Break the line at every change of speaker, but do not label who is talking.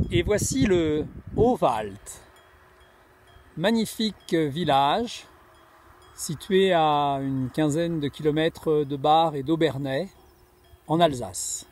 Et voici le Haut-Wald, magnifique village situé à une quinzaine de kilomètres de Bar et d'Obernai en Alsace.